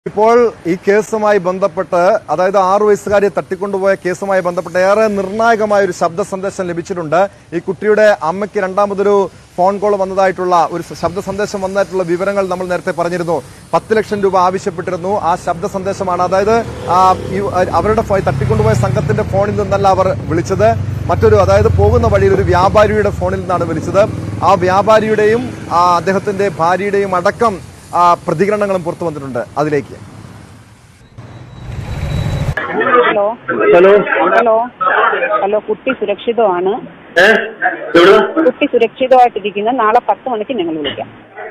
ഇപ്പോൾ ഈ കേസുമായി ബന്ധപ്പെട്ട് അതായത് 6 വയസ്സുകാരിയെ തട്ടിക്കൊണ്ടുപോയ കേസുമായി ബന്ധപ്പെട്ട് ഏറെ നിർണായകമായ ഒരു ശബ്ദ സന്ദേശം ലഭിച്ചിട്ടുണ്ട്. ഈ കുട്ടിയുടെ അമ്മയ്ക്ക് രണ്ടാമതൊരു ഫോൺ കോൾ വന്നതായിട്ടുള്ള ഒരു ശബ്ദ സന്ദേശം വന്നതായിട്ടുള്ള വിവരങ്ങൾ നമ്മൾ നേരത്തെ പറഞ്ഞിരുന്നു. 10 ലക്ഷം രൂപ ആവശ്യപ്പെട്ടിരുന്നു. ആ ശബ്ദ സന്ദേശമാണ്, അതായത് അവരുടെ തട്ടിക്കൊണ്ടുപോയ സംഘത്തിന്റെ ഫോണിൽ നിന്നല്ല അവർ വിളിച്ചത്, മറ്റൊരു അതായത് പോകുന്ന വഴിയിൽ ഒരു വ്യാപാരിയുടെ ഫോണിൽ നിന്നാണ് വിളിച്ചത്. ആ വ്യാപാരിയുടെയും അദ്ദേഹത്തിന്റെ ഭാര്യയുടെയും അടക്കം പ്രതികരണങ്ങളും പുറത്തു വന്നിട്ടുണ്ട്. അതിലേക്ക് ഹലോ ഹലോ ഹലോ ഹലോ കുട്ടി സുരക്ഷിതമാണ്. കുട്ടി സുരക്ഷിതമായിട്ടിരിക്കുന്ന നാളെ 10 മണിക്ക് ഞങ്ങൾ വിളിക്കാം.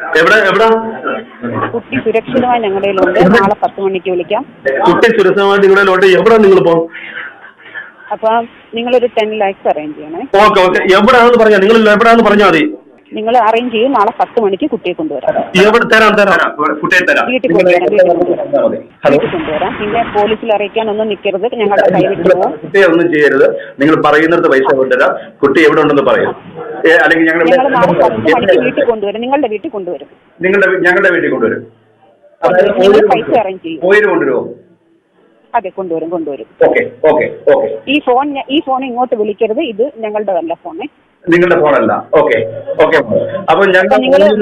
കുട്ടി സുരക്ഷിതമായി ഞങ്ങളുടെയിലുണ്ട്. നാളെ 10 മണിക്ക് വിളിക്കാം. കുട്ടി സുരക്ഷിതമായി നിങ്ങളുടെ എവിടെ നിങ്ങൾ പോകും? അപ്പൊ നിങ്ങളൊരു 10 lakhs അറേഞ്ച് ചെയ്യണേ. ഓക്കെ ഓക്കെ, എവിടെയാണെന്ന് പറഞ്ഞാൽ നിങ്ങൾ എവിടെയാണെന്ന് പറഞ്ഞാൽ മതി. നിങ്ങൾ അറേഞ്ച് ചെയ്യും. നാളെ 10 മണിക്ക് കുട്ടിയെ കൊണ്ടുവരാം. എവിടെ തരാം കുട്ടിയെ തരാം. വീട്ടിൽ കൊണ്ടുവരാം. വീട്ടിൽ കൊണ്ടുവരാം. പിന്നെ പോലീസിൽ അറിയിക്കാനൊന്നും നിൽക്കരുത്. ഞങ്ങളുടെ കൈവിട്ട് പോകും. കുട്ടിയെ ഒന്നും ചെയ്യരുത്. നിങ്ങൾ പറയുന്നിടത്ത് പൈസ കൊണ്ടുവരാം. കുട്ടി എവിടെ ഉണ്ടെന്ന് പറയും. അല്ലെങ്കിൽ ഞങ്ങൾ നാളെ 10 മണിക്ക് വീട്ടിൽ കൊണ്ടുവരും. നിങ്ങളുടെ വീട്ടിൽ കൊണ്ടുവരും. ഞങ്ങളുടെ വീട്ടിൽ കൊണ്ടുവരും. നിങ്ങൾ പൈസ അറേഞ്ച് ചെയ്യും. പോയിട്ട് കൊണ്ടുവരുമോ? അതെ, കൊണ്ടുവരും. Okay okay okay. ഈ ഫോൺ ഇങ്ങോട്ട് വിളിക്കരുത്. ഇത് ഞങ്ങളുടെ നല്ല ഫോണേ. നിങ്ങളുടെ ഫോണല്ല. Okay okay. അപ്പൊ ഞങ്ങൾ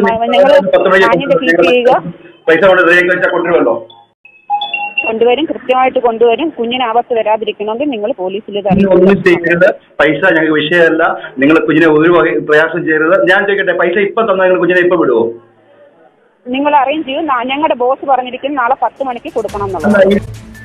പൈസ കൊണ്ട് റെഡിയാക്കി വെച്ചാൽ കൊണ്ടുവരുമല്ലോ. കൊണ്ടുവരും, കൃത്യമായിട്ട് കൊണ്ടുവരും. കുഞ്ഞിന് ആപത്ത് വരാതിരിക്കണമെങ്കിൽ നിങ്ങൾ പോലീസിൽ ഒന്നും ചെയ്യരുത്. പൈസ ഞങ്ങൾക്ക് വിഷയമല്ല. നിങ്ങൾ കുഞ്ഞിനെ ഒരു പ്രയാസം ചെയ്യരുത്. ഞാൻ ചോദിക്കട്ടെ, പൈസ ഇപ്പൊ തന്നാൽ നിങ്ങൾ കുഞ്ഞിനെ ഇപ്പൊ വിടുവോ? നിങ്ങൾ അറേഞ്ച് ചെയ്യും. ഞങ്ങളുടെ ബോസ് പറഞ്ഞിരിക്കും നാളെ 10 മണിക്ക് കൊടുക്കണം എന്നുള്ളത്.